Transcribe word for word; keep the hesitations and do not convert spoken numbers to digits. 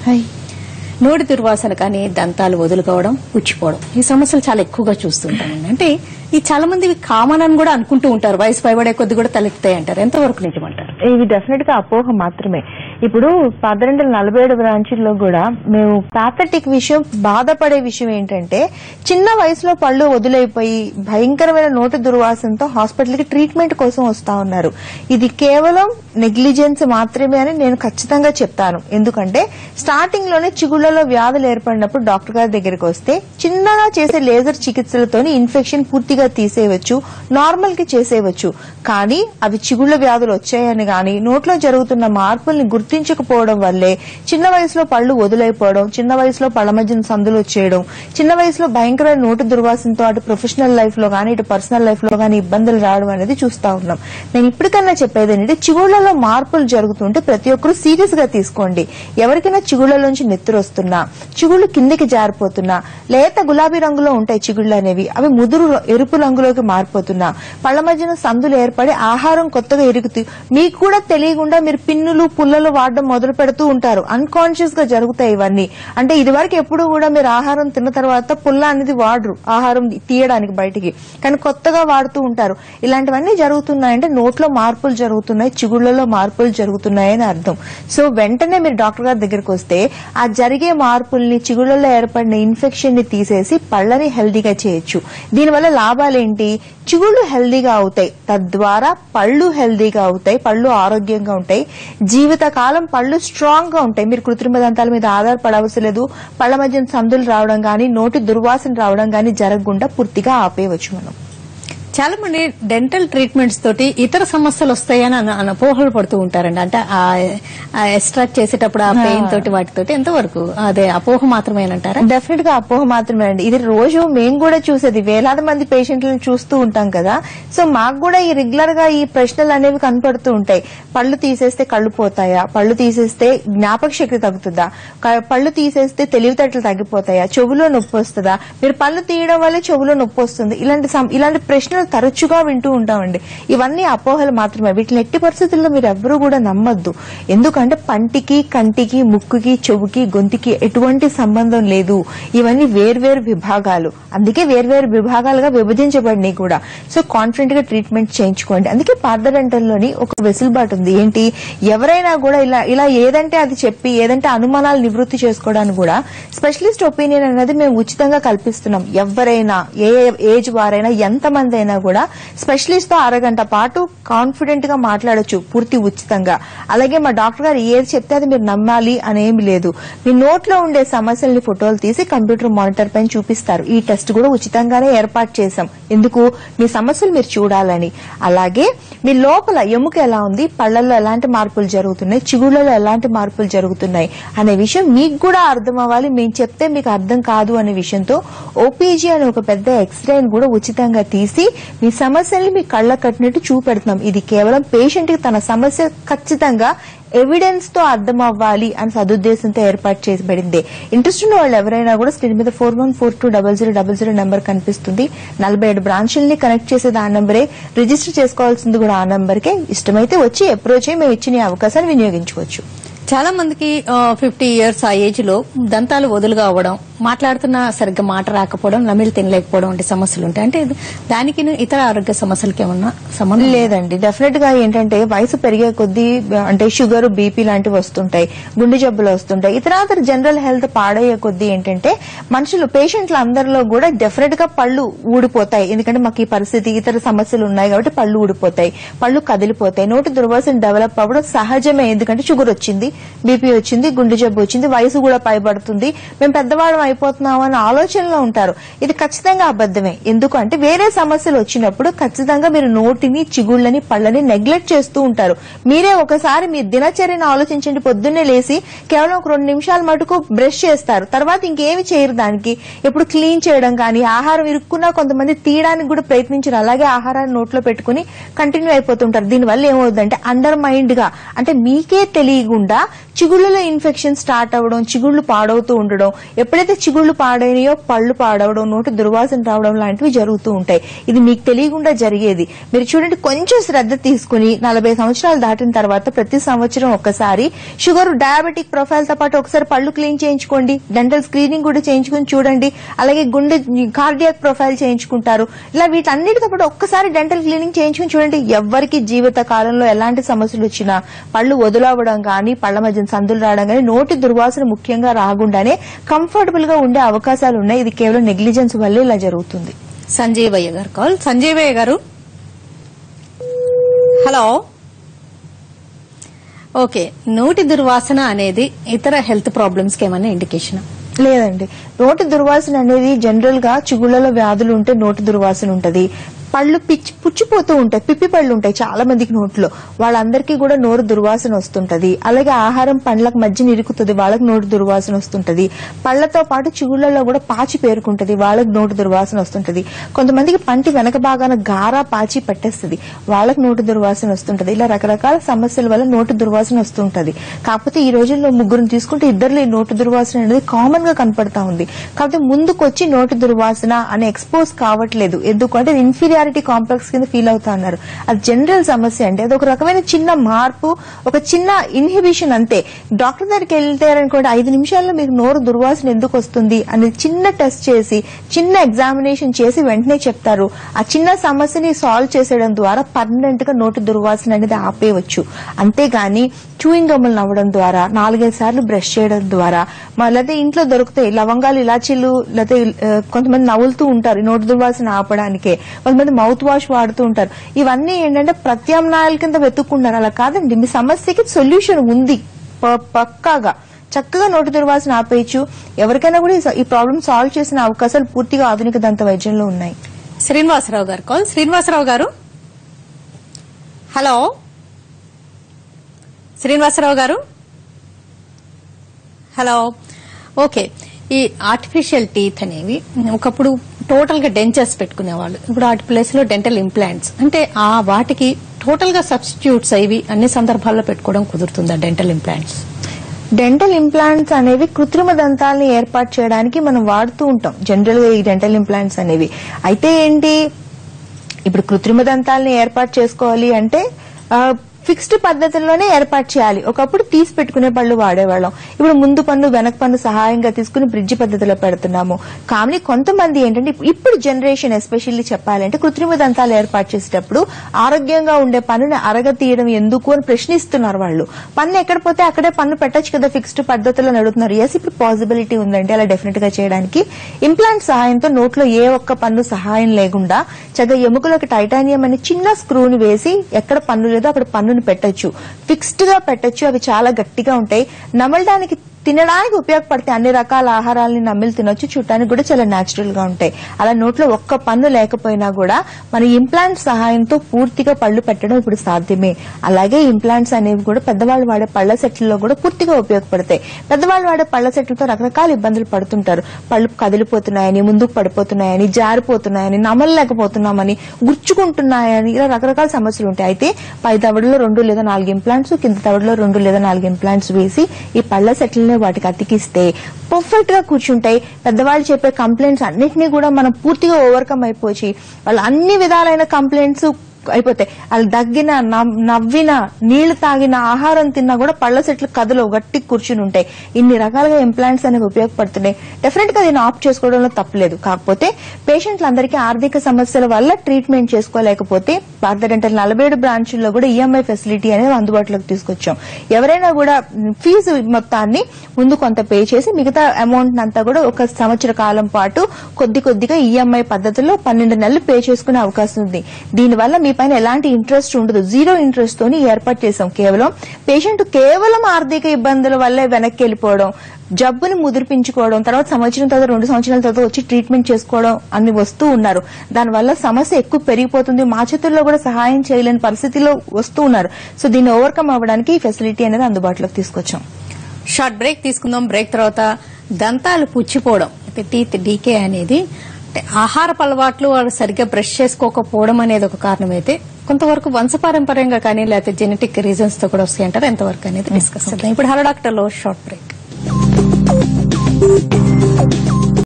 Hi. నోటి దుర్వాసన కానీ దంతాలు వదులుకోవడం, పుచ్చిపోవడం ఈ సమస్యలు చాలా ఎక్కువగా చూస్తుంటామండి. అంటే ఈ చాలా మంది కామన్ అని కూడా అనుకుంటూ ఉంటారు, వయసు పైబడే కొద్ది కూడా తలెత్తాయి అంటారు. ఎంతవరకు నిజమంటారు? ఇవి డెఫినెట్ గా అపోహ మాత్రమే. ఇప్పుడు పార్థ డెంటల్ నలభై ఏడు బ్రాంచీల్లో కూడా మేము పాథటిక్ విషయం, బాధపడే విషయం ఏంటంటే చిన్న వయసులో పళ్ళు వదిలైపోయి భయంకరమైన నోటి దుర్వాసనతో హాస్పిటల్ కి ట్రీట్మెంట్ కోసం వస్తా ఉన్నారు. ఇది కేవలం నెగ్లిజెన్స్ మాత్రమే అని నేను ఖచ్చితంగా చెప్తాను. ఎందుకంటే స్టార్టింగ్ లోనే చిగుళ్లలో వ్యాధులు ఏర్పడినప్పుడు డాక్టర్ గారి దగ్గరికి వస్తే చిన్నగా చేసే లేజర్ చికిత్సలతోని ఇన్ఫెక్షన్ పూర్తిగా తీసేయవచ్చు, నార్మల్ కి చేసేయవచ్చు. కానీ అవి చిగుళ్ల వ్యాధులు వచ్చాయని గాని నోట్లో జరుగుతున్న మార్పుల్ని గుర్తించకపోవడం వల్లే చిన్న వయసులో పళ్ళు వదులైపోవడం, చిన్న వయసులో పళ్ళ మధ్యన సందులు వచ్చేయడం, చిన్న వయసులో భయంకరమైన నోటి దుర్వాసనతో అటు ప్రొఫెషనల్ లైఫ్ లో గానీ ఇటు పర్సనల్ లైఫ్ లో గానీ ఇబ్బందులు రావడం అనేది చూస్తా ఉన్నాం. నేను ఇప్పటికన్నా చెప్పేది ఏంటంటే చిగుళ్లలో మార్పులు జరుగుతుంటే ప్రతి ఒక్కరూ సీరియస్ గా తీసుకోండి. ఎవరికైనా చిగుళ్లలోంచి నెత్తురు వస్తున్నా, చిగుళ్లు కిందికి జారిపోతున్నా, లేత గులాబీ రంగులో ఉంటాయి చిగుళ్లు అనేవి, అవి ముదురు ఎరుపు రంగులోకి మారిపోతున్నా, పళ్ళ మధ్యన సందులు ఏర్పడి ఆహారం కొత్తగా ఎరుగుతూ మీకు కూడా తెలియకుండా మీరు పిన్నులు పుల్లలు వాడడం మొదలు పెడుతూ ఉంటారు. అన్కాన్షియస్ గా జరుగుతాయి ఇవన్నీ. అంటే ఇదివరకు ఎప్పుడు కూడా మీరు ఆహారం తిన్న తర్వాత పుల్ల అనేది వాడరు ఆహారం తీయడానికి బయటికి, కానీ కొత్తగా వాడుతూ ఉంటారు. ఇలాంటివన్నీ జరుగుతున్నాయంటే నోట్లో మార్పులు జరుగుతున్నాయి, చిగుళ్లలో మార్పులు జరుగుతున్నాయని అర్థం. సో వెంటనే మీరు డాక్టర్ గారి దగ్గరికి వస్తే ఆ జరిగే మార్పుల్ని, చిగుళ్లలో ఏర్పడిన ఇన్ఫెక్షన్ ని తీసేసి పళ్ళని హెల్దీగా చేయొచ్చు. దీనివల్ల లాభాలేంటి? చిగుళ్లు హెల్దీగా అవుతాయి, తద్వారా పళ్ళు హెల్దీగా అవుతాయి, పళ్ళు ఆరోగ్యంగా ఉంటాయి, జీవితకాలం పళ్ళు స్ట్రాంగ్ గా ఉంటాయి. మీరు కృత్రిమ దంతాల మీద ఆధారపడవలసిన లేదు. పళ్ళ మధ్య సందులు రావడం గానీ నోటి దుర్వాసన రావడం గానీ జరగకుండా పూర్తిగా ఆపేయవచ్చు మనం. చాలా మంది డెంటల్ ట్రీట్మెంట్స్ తోటి ఇతర సమస్యలు వస్తాయని అపోహలు పడుతూ ఉంటారండి. అంటే ఎక్స్ట్రాక్ట్ చేసేటప్పుడు ఆ పెయిన్ తోటి వాటితోటి ఎంతవరకు అదే అపోహ మాత్రమేనంటారా? డెఫినెట్ గా అపోహ మాత్రమే అండి. ఇది రోజు మేము కూడా చూసేది, వేలాది మంది పేషెంట్లను చూస్తూ ఉంటాం కదా. సో మాకు కూడా ఈ రెగ్యులర్ గా ఈ ప్రశ్నలు అనేవి కనపడుతూ ఉంటాయి. పళ్ళు తీసేస్తే కళ్ళు పోతాయా, పళ్ళు తీసేస్తే జ్ఞాపక శక్తి తగ్గుతుందా, పళ్ళు తీసేస్తే తెలివితేటలు తగ్గిపోతాయా, చెవులో నొప్పి వస్తుందా, మీరు పళ్ళు తీయడం వల్ల చెవులో నొప్పి వస్తుంది, ఇలాంటి ఇలాంటి ప్రశ్నలు తరచుగా వింటూ ఉంటామండి. ఇవన్నీ అపోహలు మాత్రమే. వీటిని ఎట్టి పరిస్థితుల్లో మీరు ఎవ్వరూ కూడా నమ్మద్దు. ఎందుకంటే పంటికి, కంటికి, ముక్కుకి, చెవుకి, గొంతుకి ఎటువంటి సంబంధం లేదు. ఇవన్నీ వేర్వేరు విభాగాలు, అందుకే వేర్వేరు విభాగాలుగా విభజించబడినాయి కూడా. సో కాన్ఫిడెంట్ గా ట్రీట్మెంట్ చేయించుకోండి. అందుకే పార్థ డెంటల్ లోని ఒక వెసులుబాటు ఉంది. ఏంటి, ఎవరైనా కూడా ఇలా ఇలా ఏదంటే అది చెప్పి ఏదంటే అనుమానాలు నివృత్తి చేసుకోవడానికి కూడా స్పెషలిస్ట్ ఒపీనియన్ అనేది మేము ఉచితంగా కల్పిస్తున్నాం. ఎవరైనా ఏ ఏజ్ వారైనా ఎంతమంది అయినా కూడా స్పెషలిస్ట్ తో అరగంట పాటు కాన్ఫిడెంట్ గా మాట్లాడొచ్చు పూర్తి ఉచితంగా. అలాగే మా డాక్టర్ గారు ఏది చెప్తే అది మీరు నమ్మాలి అనేమి లేదు. మీ నోట్లో ఉండే సమస్యల్ని ఫోటోలు తీసి కంప్యూటర్ మానిటర్ పైన చూపిస్తారు. ఈ టెస్ట్ కూడా ఉచితంగానే ఏర్పాటు చేశాం. ఎందుకు, మీ సమస్యలు మీరు చూడాలని. అలాగే మీ లోపల ఎముక ఎలా ఉంది, పళ్లలో ఎలాంటి మార్పులు జరుగుతున్నాయి, చిగుళ్లలో ఎలాంటి మార్పులు జరుగుతున్నాయి అనే విషయం మీకు కూడా అర్థం అవ్వాలి. మేము చెప్తే మీకు అర్థం కాదు అనే విషయంతో ఓపీజీ అనే ఒక పెద్ద ఎక్స్రేని కూడా ఉచితంగా తీసి మీ సమస్యల్ని మీ కళ్ళ కట్టినట్టు చూపెడుతున్నాం. ఇది కేవలం పేషెంట్ కి తన సమస్య ఖచ్చితంగా ఎవిడెన్స్ తో అర్థం అవ్వాలి అని సదుద్దేశంతో ఏర్పాటు చేయబడింది. ఇంట్రెస్ట్ ఉన్న వాళ్ళు ఎవరైనా కూడా స్క్రీన్ మీద four one four two double zero double zero number కనిపిస్తుంది. నలభై ఏడు బ్రాంచుల్ని కనెక్ట్ చేసేది ఆ నెంబరే, రిజిస్టర్ చేసుకోవాల్సింది కూడా ఆ నెంబర్కే. ఇష్టమైతే వచ్చి అప్రోచ్ అయ్యి మేము ఇచ్చిన అవకాశాన్ని వినియోగించుకోవచ్చు. చాలా మందికి ఫిఫ్టీ ఇయర్స్ ఆ ఏజ్ లో దంతాలు వదులుగా అవ్వడం, మాట్లాడుతున్నా సరిగ్గా మాట రాకపోవడం, నమిలి తినలేకపోవడం వంటి సమస్యలు ఉంటాయి. అంటే దానికి ఇతర ఆరోగ్య సమస్యలకి ఏమన్నా సంబంధం లేదండి. డెఫినెట్ గా ఏంటంటే వయసు పెరిగే కొద్దీ అంటే షుగర్, బీపీ లాంటివి వస్తుంటాయి, గుండె జబ్బులు వస్తుంటాయి. ఇతర జనరల్ హెల్త్ పాడయ్యే కొద్దీ ఏంటంటే మనుషులు పేషెంట్ల అందరిలో కూడా డెఫినెట్ గా పళ్ళు ఊడిపోతాయి. ఎందుకంటే మాకు ఈ పరిస్థితి, ఇతర సమస్యలు ఉన్నాయి కాబట్టి పళ్ళు ఊడిపోతాయి, పళ్ళు కదిలిపోతాయి, నోటి దుర్వాసన డెవలప్ అవ్వడం సహజమే. ఎందుకంటే షుగర్ వచ్చింది, బీపీ వచ్చింది, గుండె జబ్బు వచ్చింది, వయసు కూడా పైబడుతుంది, మేము పెద్దవాళ్ళం అయిపోతున్నాం అనే ఆలోచనలో ఉంటారు. ఇది ఖచ్చితంగా అబద్దమే. ఎందుకంటే వేరే సమస్యలు వచ్చినప్పుడు ఖచ్చితంగా మీరు నోటిని, చిగుళ్లని, పళ్ళని నెగ్లెక్ట్ చేస్తూ ఉంటారు. మీరే ఒకసారి మీ దినచర్యను ఆలోచించండి. పొద్దున్నే లేసి కేవలం ఒక రెండు నిమిషాల మటుకు బ్రష్ చేస్తారు, తర్వాత ఇంకేమి చేయరు. దానికి ఎప్పుడు క్లీన్ చేయడం కానీ, ఆహారం ఇరుక్కున్నా కొంతమంది తీయడానికి కూడా ప్రయత్నించారు, అలాగే ఆహారాన్ని నోట్లో పెట్టుకుని కంటిన్యూ అయిపోతుంటారు. దీనివల్ల ఏమవుతుందంటే అండర్ మైండ్ గా, అంటే మీకే తెలియకుండా చిగుళ్ళలో ఇన్ఫెక్షన్ స్టార్ట్ అవ్వడం, చిగుళ్ళు పాడవుతూ ఉండడం, ఎప్పుడైతే చిగుళ్ళు పాడైనాయో పళ్ళు పాడవడం, నోటి దుర్వాసన రావడం లాంటివి జరుగుతూ ఉంటాయి. ఇది మీకు తెలియకుండా జరిగేది. మీరు చూడండి, కొంచెం శ్రద్ధ తీసుకుని నలభై సంవత్సరాలు దాటిన తర్వాత ప్రతి సంవత్సరం ఒక్కసారి షుగర్, డయాబెటిక్ ప్రొఫైల్ తో పాటు ఒకసారి పళ్ళు క్లీన్ చేయించుకోండి. డెంటల్ స్క్రీనింగ్ కూడా చేయించుకుని చూడండి. అలాగే గుండె కార్డియాక్ ప్రొఫైల్ చేయించుకుంటారు. ఇలా వీటన్నిటితో పాటు ఒక్కసారి డెంటల్ క్లీనింగ్ చేయించుకుని చూడండి. ఎవరికి జీవిత కాలంలో ఎలాంటి సమస్యలు వచ్చినా పళ్ళు వదులవ్వడం గానీ, పళ్ల మధ్య సందులు రావడం గానీ, నోటి దుర్వాసన ముఖ్యంగా రాకుండానే కంఫర్టబుల్ గా ఉండే అవకాశాలు ఉన్నాయి. ఇది కేవలం నెగ్లిజెన్స్ వల్లే ఇలా జరుగుతుంది. సంజీవయ్య గారు కాల్. సంజీవయ్య గారు, హలో. ఓకే, నోటి దుర్వాసన అనేది ఇతర హెల్త్ ప్రాబ్లమ్స్ కి ఏమైనా ఇండికేషన్? లేదండి. నోటి దుర్వాసన అనేది జనరల్ గా చిగుళ్లలో వ్యాధులు ఉంటే నోటి దుర్వాసన ఉంటది. పళ్ళు పిచ్చి పుచ్చిపోతూ ఉంటాయి, పిప్పి పళ్ళు ఉంటాయి చాలా మందికి నోట్లో, వాళ్ళందరికీ కూడా నోరు దుర్వాసన వస్తుంటది. అలాగే ఆహారం పండ్లకు మధ్య ఇరుకుతుంది, వాళ్ళకి నోటు దుర్వాసన వస్తుంటది. పళ్లతో పాటు చిగుళ్లలో కూడా పాచి పేరుకుంటది, వాళ్ళకి నోటు దుర్వాసన వస్తుంటది. కొంతమందికి పంటి వెనక భాగాన గారా పాచి పట్టేస్తుంది, వాళ్ళకి నోటు దుర్వాసన వస్తుంటది. ఇలా రకరకాల సమస్యల వల్ల నోటు దుర్వాసన వస్తుంటది. కాకపోతే ఈ రోజుల్లో ముగ్గురు తీసుకుంటే ఇద్దరులో ఈ నోటు దుర్వాసన అనేది కామన్ గా కనపడతా ఉంది. కాకపోతే ముందుకొచ్చి నోటు దుర్వాసన అనే ఎక్స్పోజ్ కావట్లేదు. ఎందుకంటే ఇన్ఫీరియర్ కాంప్లెక్స్ కింద ఫీల్ అవుతా ఉన్నారు. అది జనరల్ సమస్య అండి. అది ఒక రకమైన చిన్న మార్పు, ఒక చిన్న ఇన్హిబిషన్ అంతే. డాక్టర్ దగ్గరికి వెళ్తారనుకోండి, ఐదు నిమిషాల్లో మీకు నోరు దుర్వాసన ఎందుకు వస్తుంది అనేది చిన్న టెస్ట్ చేసి, చిన్న ఎగ్జామినేషన్ చేసి వెంటనే చెప్తారు. ఆ చిన్న సమస్యని సాల్వ్ చేసేయడం ద్వారా పర్మనెంట్ గా నోటి దుర్వాసన అనేది ఆపేయవచ్చు. అంతేగాని చూయింగ్ గమ్ములు నవ్వడం ద్వారా, నాలుగైదు సార్లు బ్రష్ చేయడం ద్వారా, లేకపోతే ఇంట్లో దొరుకుతాయి లవంగాలు, ఇలాచీలు, లేకపోతే కొంతమంది నవ్వులుతూ ఉంటారు నోటి దుర్వాసన ఆపడానికే, కొంతమంది మౌత్ వాష్ వాడుతూ ఉంటారు. ఇవన్నీ ఏంటంటే ప్రత్యామ్నాయాల కింద వెతుక్కుంటారు. అలా కాదండి, మీ సమస్యకి సొల్యూషన్ ఉంది పక్కాగా. చక్కగా నోటి దుర్వాసన ఆపేయచ్చు. ఎవరికైనా కూడా ఈ ప్రాబ్లం సాల్వ్ చేసిన అవకాశాలు పూర్తిగా ఆధునిక దంత వైద్యంలో ఉన్నాయి. శ్రీనివాసరావు గారు కాల్. శ్రీనివాసరావు గారు, హలో. శ్రీనివాసరావు గారు, హలో. ఓకే, ఈ ఆర్టిఫిషియల్ టీత్ అనేవి ఒకప్పుడు టోటల్ గా డెంచర్స్ పెట్టుకునేవాళ్ళు, ఇప్పుడు వాటి ప్లేస్ లో డెంటల్ ఇంప్లాంట్స్, అంటే ఆ వాటికి టోటల్ గా సబ్స్టిట్యూట్స్ అవి అన్ని సందర్భాల్లో పెట్టుకోవడం కుదురుతుందా డెంటల్ ఇంప్లాంట్స్? డెంటల్ ఇంప్లాంట్స్ అనేవి కృత్రిమ దంతాలను ఏర్పాటు చేయడానికి మనం వాడుతూ ఉంటాం జనరల్ గా ఈ డెంటల్ ఇంప్లాంట్స్ అనేవి. అయితే ఏంటి, ఇప్పుడు కృత్రిమ దంతాలను ఏర్పాటు చేసుకోవాలి అంటే ఫిక్స్డ్ పద్ధతుల్లోనే ఏర్పాటు చేయాలి. ఒకప్పుడు తీసి పెట్టుకునే పళ్ళు వాడేవాళ్ళం, ఇప్పుడు ముందు పన్ను వెనక పన్ను సహాయంగా తీసుకుని బ్రిడ్జ్ పద్ధతిలో పెడుతున్నాము. కానీ కొంతమంది ఏంటంటే ఇప్పుడు జనరేషన్ ఎస్పెషల్లీ చెప్పాలంటే కృత్రిమ దంతాలు ఏర్పాటు చేసేటప్పుడు ఆరోగ్యంగా ఉండే పన్నుని అరగ తీయడం ఎందుకు అని ప్రశ్నిస్తున్నారు వాళ్ళు. పన్ను ఎక్కడ పోతే అక్కడే పన్ను పెట్టచ్చు కదా ఫిక్స్డ్ పద్ధతిలో నడుతున్నారు. ఎస్, ఇప్పుడు పాసిబిలిటీ ఉందండి అలా డెఫినెట్ గా చేయడానికి. ఇంప్లాంట్ సహాయంతో నోట్లో ఏ ఒక్క పన్ను సహాయం లేకుండా చక్కగా ఎముకలోకి టైటానియం అనే చిన్న స్క్రూని వేసి ఎక్కడ పన్ను లేదో అక్కడ పన్ను పెట్టచ్చు, ఫిక్స్డ్ గా పెట్టచ్చు. అవి చాలా గట్టిగా ఉంటాయి, నమలడానికి తినడానికి ఉపయోగపడతాయి. అన్ని రకాల ఆహారాలని నమ్మిలి తినొచ్చు, చూడటానికి కూడా చాలా న్యాచురల్ గా ఉంటాయి. అలా నోట్లో ఒక్క పన్ను లేకపోయినా కూడా మన ఇంప్లాంట్ సహాయంతో పూర్తిగా పళ్ళు పెట్టడం ఇప్పుడు సాధ్యమే. అలాగే ఇంప్లాంట్స్ అనేవి కూడా పెద్దవాళ్ళు వాడే పళ్ల సెట్లలో కూడా పూర్తిగా ఉపయోగపడతాయి. పెద్దవాళ్ళు వాడే పళ్ల సెట్లతో రకరకాల ఇబ్బందులు పడుతుంటారు. పళ్ళు కదిలిపోతున్నాయని, ముందుకు పడిపోతున్నాయని, జారిపోతున్నాయని, నమలలేకపోతున్నామని, గుచ్చుకుంటున్నాయని, ఇలా రకరకాల సమస్యలు ఉంటాయి. అయితే పై దవడలో రెండు లేదా నాలుగు ఇంప్లాంట్స్, కింద దవడలో రెండు లేదా నాలుగు ఇంప్లాంట్స్ వేసి ఈ పళ్ల సెట్లని వాటికి అతికిస్తే పర్ఫెక్ట్ గా కూర్చుంటాయి. పెద్దవాళ్ళు చెప్పే కంప్లైంట్స్ అన్నిటినీ కూడా మనం పూర్తిగా ఓవర్కమ్ అయిపోయి వాళ్ళు అన్ని విధాలైన కంప్లైంట్స్ అయిపోతాయి. వాళ్ళు దగ్గిన, నవ్విన, నీళ్లు తాగిన, ఆహారం తిన్నా కూడా పళ్ల సెట్లు కథలో గట్టి కూర్చుని ఉంటాయి. ఇన్ని రకాలుగా ఇంప్లాంట్స్ అనేవి ఉపయోగపడుతున్నాయి. డెఫినెట్ గా దీన్ని ఆప్ట్ చేసుకోవడంలో తప్పలేదు. కాకపోతే పేషెంట్లందరికీ ఆర్థిక సమస్యల వల్ల ట్రీట్మెంట్ చేసుకోలేకపోతే పార్థ డెంటల్ నలభై ఏడు బ్రాంచుల్లో కూడా ఈఎంఐ ఫెసిలిటీ అనేది అందుబాటులోకి తీసుకొచ్చాం. ఎవరైనా కూడా ఫీజు మొత్తాన్ని ముందు కొంత పే చేసి మిగతా అమౌంట్ అంతా కూడా ఒక సంవత్సర కాలం పాటు కొద్ది కొద్దిగా ఈఎంఐ పద్ధతిలో పన్నెండు నెలలు పే చేసుకునే అవకాశం ఉంది. దీనివల్ల మీ పైన ఎలాంటి ఇంట్రెస్ట్ ఉండదు, జీరో ఇంట్రెస్ట్ తోని ఏర్పాటు చేశాం. కేవలం పేషెంట్ కేవలం ఆర్థిక ఇబ్బందుల వల్లే వెనక్కి వెళ్లిపోవడం, జబ్బుని ముదిరిపించుకోవడం, తర్వాత సంవత్సరం తర్వాత రెండు సంవత్సరాల తర్వాత వచ్చి ట్రీట్మెంట్ చేసుకోవడం అన్ని వస్తూ ఉన్నారు. దానివల్ల సమస్య ఎక్కువ పెరిగిపోతుంది, మా చేతుల్లో కూడా సహాయం చేయలేని పరిస్థితిలో వస్తూ ఉన్నారు. సో దీన్ని ఓవర్కమ్ అవ్వడానికి ఈ ఫెసిలిటీ అనేది అందుబాటులోకి తీసుకొచ్చాం. షార్ట్ బ్రేక్ తీసుకుందాం. బ్రేక్ తర్వాత దంతాలు పుచ్చిపోవడం, టీత్ డీకే అనేది ఆహారపు అలవాట్లు వాళ్ళు సరిగ్గా బ్రష్ చేసుకోకపోవడం అనేది ఒక కారణమైతే, కొంతవరకు వంశపారంపర్యంగా కానీ లేకపోతే జెనెటిక్ రీజన్స్ తో కూడా వస్తాయి అంటారు. ఎంతవరకు అనేది డిస్కస్ చేద్దాం. ఇప్పుడు హలో డాక్టర్ లో షార్ట్ బ్రేక్.